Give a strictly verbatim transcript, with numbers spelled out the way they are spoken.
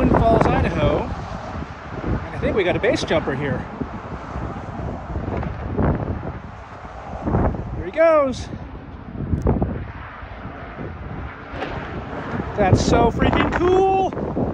Twin Falls, Idaho. And I think we got a base jumper here. Here he goes. That's so freaking cool.